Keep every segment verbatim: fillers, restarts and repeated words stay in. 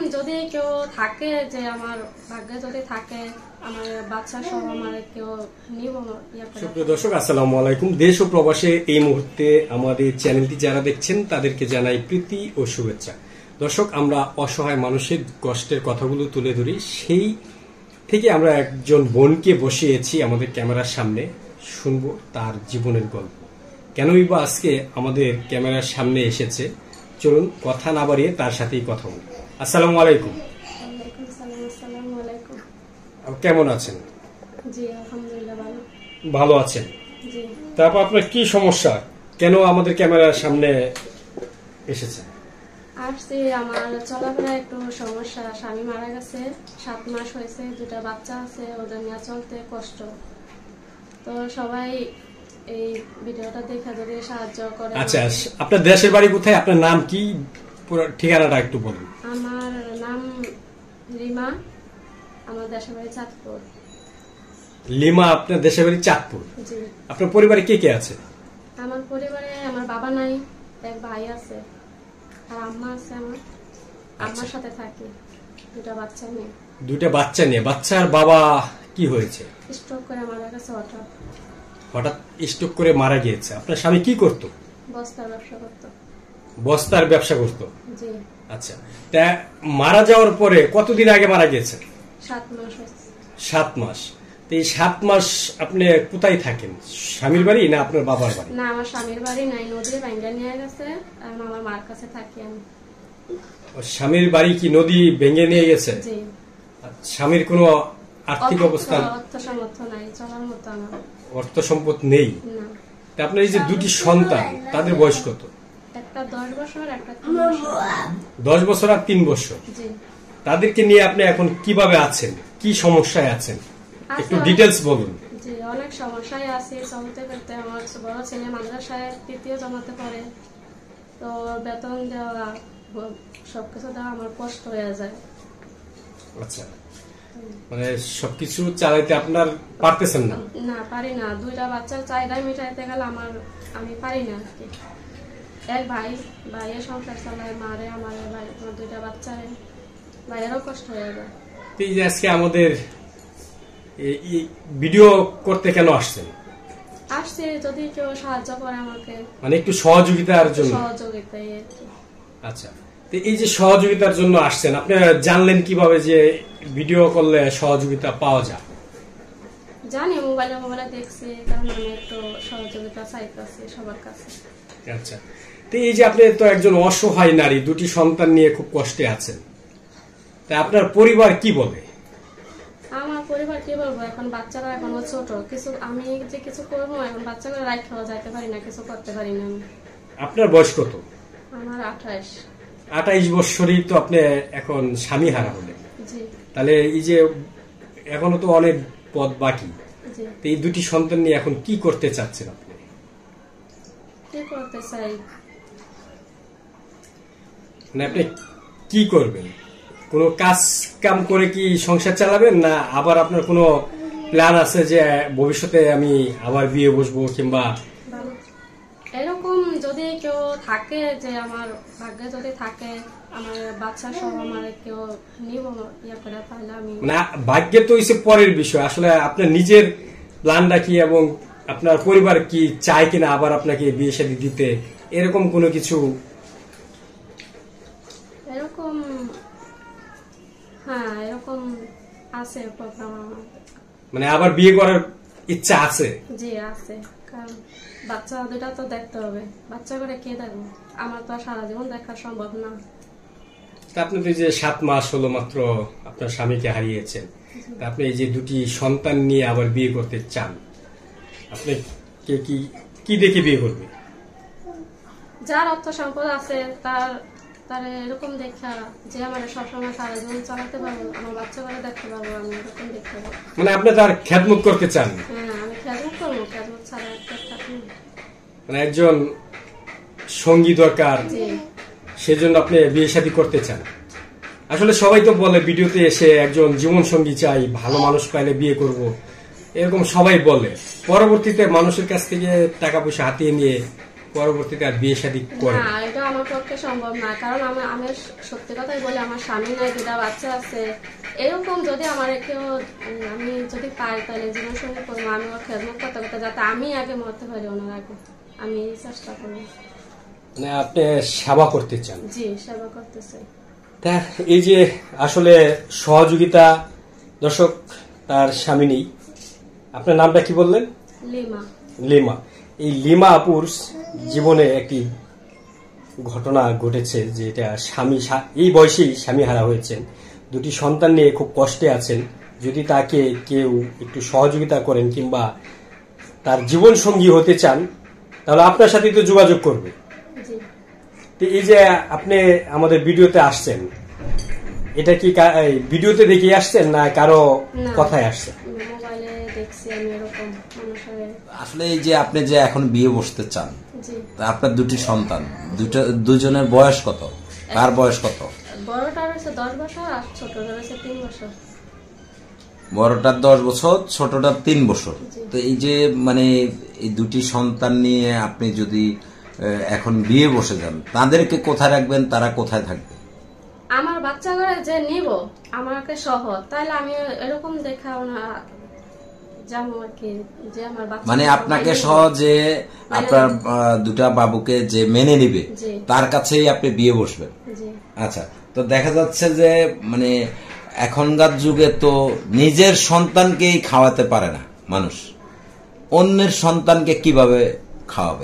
যদি কেউ থাকে যে আমার ভাগ্যে যদি থাকে আমার বাচ্চা সহ আমার কেউ নিব ইয়া করে। সুপ্রিয় দর্শক, আসসালামু আলাইকুম। দেশ ও প্রবাসে এই মুহূর্তে আমাদের চ্যানেলটি যারা দেখছেন তাদেরকে জানাই প্রীতি ও শুভেচ্ছা। দর্শক, আমরা অসহায় মানুষের কষ্টের কথাগুলো তুলে ধরি, সেই থেকে আমরা একজন বোনকে বসিয়েছি আমাদের ক্যামেরার সামনে, শুনবো তার জীবনের গল্প। কেনই বা আজকে আমাদের ক্যামেরার সামনে এসেছে, চলুন কথা না বাড়িয়ে তার সাথেই কথা বলি। আসসালামু আলাইকুম। ওয়ালাইকুম আসসালাম। আসসালামু আলাইকুম। কেমন আছেন? জি আলহামদুলিল্লাহ ভালো। ভালো আছেন? জি। তারপর আপনার কি সমস্যা, কেন আমাদের ক্যামেরার সামনে এসেছেন? আসছি আমার চলাফেরা একটু সমস্যা, স্বামী মারা গেছে, সাত মাস হয়েছে, দুটা বাচ্চা আছে, ওদের নিয়ে চলতে কষ্ট। তো সবাই এই ভিডিওটা দেখে যদি সাহায্য করে। আচ্ছা, আপনার দেশের বাড়ি কোথায়, আপনার নাম কি, পুরো ঠিকানাটা একটু বলুন। আমার নাম রিমা, আমার দেশের বাড়ি চাঁদপুর। লিমা, আপনার দেশের বাড়ি চাঁদপুর। জি। আপনার পরিবারে কে কে আছে? আমার পরিবারে আমার বাবা নাই, এক ভাই আছে আর আম্মা আছে। আমার আম্মার সাথে থাকি, দুটা বাচ্চা নিয়ে। দুটা বাচ্চা নিয়ে? বাচ্চার বাবা কি হয়েছে? স্ট্রোক করে মারা গেছে হঠাৎ। হঠাৎ স্ট্রোক করে মারা গিয়েছে। আপনার স্বামী কি করতো? বস্তার ব্যবসা করতো। বস্তার ব্যবসা করতো? জি। আচ্ছা, তা মারা যাওয়ার পরে কতদিন আগে মারা গিয়েছে? সাত মাস হয়েছে। সাত মাস। তো এই সাত মাস আপনি কোথায় থাকেন, স্বামীর বাড়ি না আপনার বাবার বাড়ি? না, আমার স্বামীর বাড়ি নাই, নদী ভাঙ্গা নিয়ে গেছে, আর আমার মার কাছে থাকি আমি। স্বামীর বাড়ি কি নদী ভেঙে নিয়ে গেছে? জি। স্বামীর কোনো আর্থিক অবস্থা, অর্থ সামর্থ্য নাই, চলার মতো আমার অর্থ সম্পদ নেই? না। তা আপনার এই যে দুটি সন্তান, তাদের বয়স কত? একটা দশ বছর, একটা তিন বছর। দশ বছর আর তিন বছর। জি। তাদেরকে নিয়ে আপনি এখন কিভাবে আছেন, কি সমস্যায় আছেন, একটু ডিটেলস বলুন। জি, অনেক সমস্যায় আছি চলতে করতে। আমার বড় ছেলে মাদ্রাসায় তৃতীয় জমাতে পড়ে, তো বেতন দেওয়া সবকিছু দেওয়া আমার কষ্ট হয়ে যায়। আচ্ছা, মানে সবকিছু চালাইতে আপনার পারতেছেন না? না, পারি না। দুইটা বাচ্চার চাহিদা মিটাইতে গেলে আমার আমি পারি না। এক ভাই, ভাইয়ের সংসার চালায়, মারে আমার ভাই, আমার দুইটা বাচ্চারে, ভাইয়েরও কষ্ট হয়ে যায়। এই যে আজকে আমাদের ভিডিও করতে কেন আসছেন? আসছে যদি কেউ সাহায্য করে আমাকে, মানে একটু সহযোগিতার জন্য? সহযোগিতাই আর কি। আচ্ছা, তো এই যে সহযোগিতার জন্য আসছেন, আপনারা জানলেন কিভাবে যে ভিডিও করলে সহযোগিতা পাওয়া যায়? জানি, মোবাইলে মোবাইলে দেখছি, কারণ আমি একটু সহযোগিতা চাইতেছি সবার কাছে। আচ্ছা, তো এই যে আপনি তো একজন অসহায় নারী, দুটি সন্তান নিয়ে খুব কষ্টে আছেন, তা আপনার পরিবার কি বলে? আমার পরিবার কি বলবো, এখন বাচ্চারা এখনো ছোট, কিছু আমি যে কিছু করবো এখন বাচ্চাগুলো রাখাও যাইতে পারি না, কিছু করতে পারি না আমি। আপনার বয়স কত? আমার আঠাশ। আঠাইশ বছরই তো আপনি এখন স্বামী হারা হলেন। জি। তাহলে এই যে এখনো তো অনেক পথ বাকি, জি। তো এই দুটি সন্তান নিয়ে এখন কি করতে চাচ্ছেন আপনি? কি করতে চাই, মানে আপনি কি করবেন? কোনো কাজ কাম করে কি সংসার চালাবেন, না আবার আপনার কোনো প্ল্যান আছে যে ভবিষ্যতে আমি আবার বিয়ে বসবো, কিংবা এরকম যদি কেউ থাকে যে আমার ভাগ্যে যদি থাকে আমার বাচ্চা সহ আমার কেউ নিব ইয়া করে, তাহলে আমি। মানে ভাগ্যে তো হইছে পরের বিষয়, আসলে আপনার নিজের প্ল্যানটা কি এবং আপনার পরিবার কি চায় কিনা আবার আপনাকে বিয়ে শাদী দিতে, এরকম কোনো কিছু? এরকম, হ্যাঁ এরকম আছে প্রোগ্রাম আমার। মানে আবার বিয়ে করার ইচ্ছা আছে? জি আছে, কারণ বাচ্চা দুটা তো দেখতে হবে, বাচ্চা করে কে দেখবো, আমার তো আর সারা জীবন দেখা সম্ভব না। আপনি তো যে সাত মাস হলো মাত্র আপনার স্বামীকে হারিয়েছেন, আপনি এই যে দুটি সন্তান নিয়ে আবার বিয়ে করতে চান, আপনি কে কি কি দেখে বিয়ে করবে? যার অর্থ সম্পদ আছে তার তার এরকম দেখা যে আমার সবসময় সারা জীবন চালাতে পারবো, আমার বাচ্চা করে দেখতে পারবো, আমি এরকম দেখতে পারবো। মানে আপনি তার খেদমত করতে চান? হ্যাঁ, আমি খেদমত করবো, খেদমত ছাড়া একটা থাকবো। মানে একজন সঙ্গী দরকার, সেজন্য আপনি বিয়ে শাদী করতে চান। আসলে সবাই তো বলে ভিডিওতে এসে একজন জীবন সঙ্গী চাই, ভালো মানুষ পাইলে বিয়ে করব, এরকম সবাই বলে। পরবর্তীতে মানুষের কাছ থেকে টাকা পয়সা হাতিয়ে নিয়ে পরবর্তীতে আর বিয়ে শাদী করেন? না, এটা আমার পক্ষে সম্ভব না, কারণ আমি আমি সত্যি কথাই বলি, আমার স্বামী নাই, দুটা বাচ্চা আছে। এরকম যদি আমার কেউ আমি যদি পাই তাহলে জীবন সঙ্গী করবো, আমি ওর খেদমত করতে করতে যাতে আমি আগে মরতে পারি ওনার আগে, আমি চেষ্টা করবো। মানে আপনি সেবা করতে চান? জি, সেবা করতে চাই। তা এই যে আসলে সহযোগিতা, দর্শক তার স্বামী নেই, আপনার নামটা কি বললেন? লিমা। লিমা। এই লিমা আপুর জীবনে একটি ঘটনা ঘটেছে, যেটা স্বামী এই বয়সেই স্বামী হারা হয়েছেন, দুটি সন্তান নিয়ে খুব কষ্টে আছেন। যদি তাকে কেউ একটু সহযোগিতা করেন কিংবা তার জীবন সঙ্গী হতে চান, তাহলে আপনার সাথে তো যোগাযোগ করবে। তো এই যে আপনি আমাদের ভিডিওতে আসছেন, এটা কি ভিডিওতে দেখে আসছেন না কারো কথায় আসছেন? আসলে এই যে আপনি যে এখন বিয়ে বসতে চান, আপনার দুটি সন্তান, দুটো দুজনের বয়স কত, কার বয়স কত? বড়টার হচ্ছে দশ বছর আর ছোটটার হচ্ছে তিন বছর। বড়টার দশ বছর, ছোটটার তিন বছর। তো এই যে মানে এই দুটি সন্তান নিয়ে আপনি যদি এখন বিয়ে বসে যান, তাদেরকে কোথায় রাখবেন, তারা কোথায় থাকবে? আমার বাচ্চা ঘরে যে নিব আমাকে সহ, তাহলে আমি এরকম দেখা না যাবো আর কি, যে আমার বাচ্চা মানে আপনাকে সহ যে আপনার দুটা বাবুকে যে মেনে নিবে তার কাছেই আপনি বিয়ে বসবেন। আচ্ছা, তো দেখা যাচ্ছে যে মানে এখনকার যুগে তো নিজের সন্তানকেই খাওয়াতে পারে না মানুষ, অন্যের সন্তানকে কিভাবে খাওয়াবে?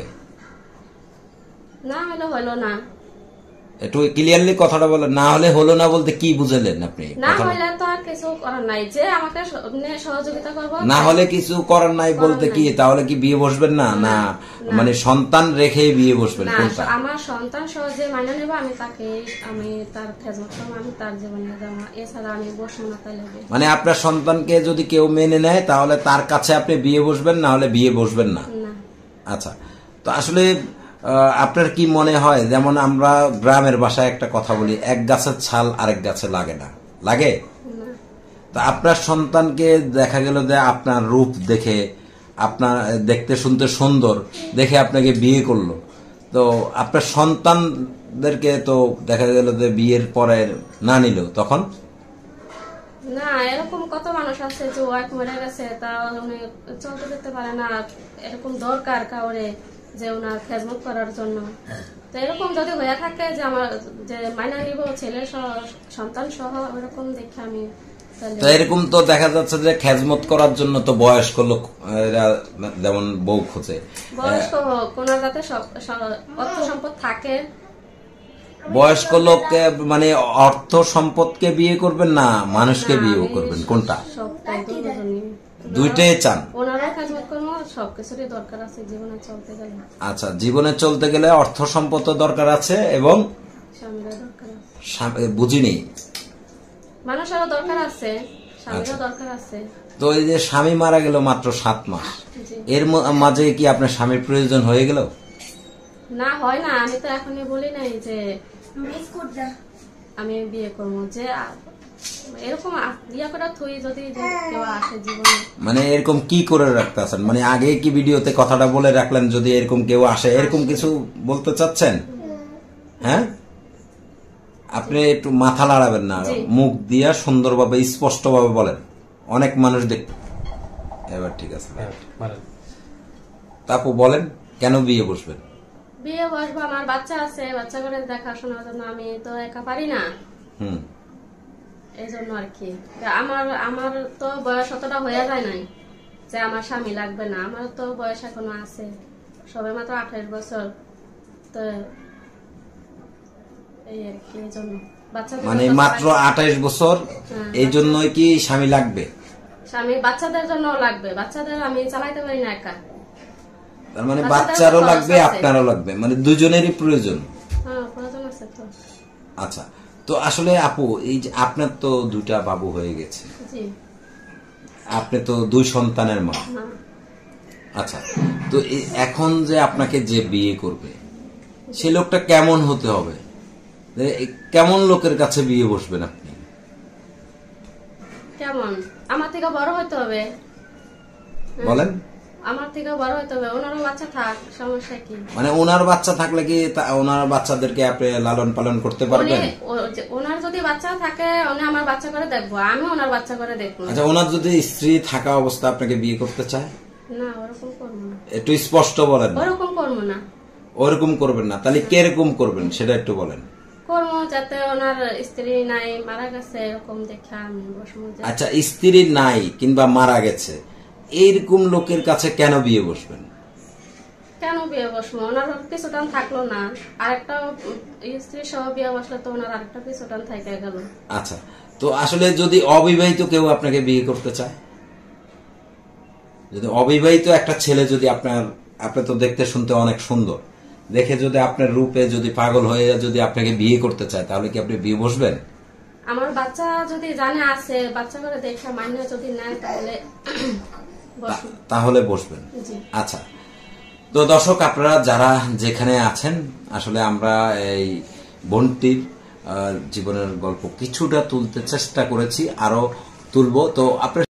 না হলে হলো না। একটু ক্লিয়ারলি কথাটা বলেন। না হলে হলো না বলতে কি বুঝলেন আপনি? না হলে তো আর কিছু করার নাই, যে আমাকে সহযোগিতা করবে। না হলে কিছু করার নাই বলতে কি, তাহলে কি বিয়ে বসবেন না? না মানে সন্তান রেখেই বিয়ে বসবেন? কোনটা? আমার সন্তান সহজে মানে নেব, আমি তাকে আমি তার খেদমত করব, আমি তার জীবনে যাব, এছাড়া আমি বসবো না। তাহলে মানে আপনার সন্তানকে যদি কেউ মেনে নেয় তাহলে তার কাছে আপনি বিয়ে বসবেন, না হলে বিয়ে বসবেন না? আচ্ছা, তো আসলে আপনার কি মনে হয়, যেমন আমরা গ্রামের ভাষায় একটা কথা বলি, এক গাছের ছাল আরেক গাছে লাগে না, লাগে? তা আপনার সন্তানকে দেখা গেল যে আপনার রূপ দেখে, আপনার দেখতে শুনতে সুন্দর দেখে আপনাকে বিয়ে করলো, তো আপনার সন্তানদেরকে তো দেখা গেল যে বিয়ের পরে না নিল, তখন? না, এরকম কত মানুষ আছে যে ওয়াইফ মরে গেছে, তা উনি চলতে দিতে পারে না, এরকম দরকার কাউরে যে ওনার খেদমত করার জন্য। তো এরকম যদি হয়ে থাকে যে আমার যে মাইনা নিব ছেলে সন্তান সহ, ওরকম দেখে আমি। তো এরকম তো দেখা যাচ্ছে যে খেদমত করার জন্য তো বয়স্ক লোক যেমন বউ খোঁজে, বয়স্ক কোন যাতে অর্থ সম্পদ থাকে। বয়স্ক লোক মানে অর্থ সম্পদকে বিয়ে করবেন না মানুষকে বিয়ে করবেন, কোনটা? দুইটাই চান? ওনারা খেদমত করবো, সবকিছুরই দরকার আছে জীবনে চলতে গেলে। আচ্ছা, জীবনে চলতে গেলে অর্থ সম্পদ দরকার আছে এবং বুঝিনি মানুষেরও দরকার আছে, স্বামীরও দরকার আছে। তো এই যে স্বামী মারা গেল মাত্র সাত মাস, এর মাঝে কি আপনার স্বামীর প্রয়োজন হয়ে গেল? না, হয় না। আমি তো এখনই বলি নাই যে আমি বিয়ে করবো, যে এরকম বিয়ে করা থই যদি কেউ আসে জীবনে। মানে এরকম কি করে রাখতে আছেন, মানে আগে কি ভিডিওতে কথাটা বলে রাখলেন যদি এরকম কেউ আসে, এরকম কিছু বলতে চাচ্ছেন? হ্যাঁ, আপনি একটু মাথা লাড়াবেন না, মুখ দিয়া সুন্দরভাবে স্পষ্টভাবে বলেন, অনেক মানুষ দেখ। এবার ঠিক আছে, তারপর বলেন কেন বিয়ে বসবেন? বিয়ে বসবো, আমার বাচ্চা আছে, বাচ্চা করে দেখাশোনার জন্য আমি তো একা পারি না, হুম, এই জন্য আর কি। আমার আমার তো বয়স অতটা হয়ে যায় নাই যে আমার স্বামী লাগবে না, আমার তো বয়স এখনো আছে, সবে মাত্র আঠাশ বছর। তো এই আর কি, এই জন্য মানে মাত্র আঠাশ বছর, এই জন্যই কি স্বামী লাগবে? স্বামী বাচ্চাদের জন্য লাগবে, বাচ্চাদের আমি চালাইতে পারি না একা। তার মানে বাচ্চারও লাগবে আপনারও লাগবে, মানে দুজনেরই প্রয়োজন। হ্যাঁ, প্রয়োজন আছে তো। আচ্ছা, তো আসলে আপু এই যে আপনার তো দুটা বাবু হয়ে গেছে, আপনি তো দুই সন্তানের মা। আচ্ছা, তো এখন যে আপনাকে যে বিয়ে করবে সে লোকটা কেমন হতে হবে, কেমন লোকের কাছে বিয়ে বসবেন আপনি? কেমন? আমার থেকে বড় হতে হবে। বলেন। আমার থেকে বড় হতে হবে, ওনারও বাচ্চা থাক, সমস্যা কি? মানে ওনার বাচ্চা থাকলে কি তা- ওনার বাচ্চাদেরকে আপনি লালন পালন করতে উনি পারবেন? ও- যে- ওনার যদি বাচ্চা থাকে উনি আমার বাচ্চা করে দেখবো, আমি ওনার বাচ্চা করে দেখবো। আচ্ছা, ওনার যদি স্ত্রী থাকা অবস্থা আপনাকে বিয়ে করতে চায়, না, ওরকম করবো না, একটু স্পষ্ট বলেন। ওরকম করবো না। ওরকম করবেন না, তাহলে কিরকম করবেন সেটা একটু বলেন। করবো যাতে ওনার স্ত্রী নাই, মারা গেছে, এরকম দেখে আমি বসবো। যে- আচ্ছা, স্ত্রী নাই কিংবা মারা গেছে এইরকম লোকের কাছে কেন বিয়ে বসবেন? কেন বিয়ে বসবো? ওনার পিছুটান থাকলো না, আরেকটা স্ত্রী সহ বিয়ে বসলে তো ওনার আরেকটা পিছুটান থেকে গেল। আচ্ছা, তো আসলে যদি অবিবাহিত কেউ আপনাকে বিয়ে করতে চায়, যদি অবিবাহিত একটা ছেলে যদি আপনার, আপনি তো দেখতে শুনতে অনেক সুন্দর, দেখে যদি আপনার রূপে যদি পাগল হয়ে যদি আপনাকে বিয়ে করতে চায়, তাহলে কি আপনি বিয়ে বসবেন? আমার বাচ্চা যদি জানে আছে, বাচ্চা করে দেখে মান্য যদি নেয় তাহলে বসবো। তাহলে বসবেন। জি। আচ্ছা, তো দর্শক আপনারা যারা যেখানে আছেন, আসলে আমরা এই বোনটির আহ, জীবনের গল্প কিছুটা তুলতে চেষ্টা করেছি, আরো তুলবো। তো আপনার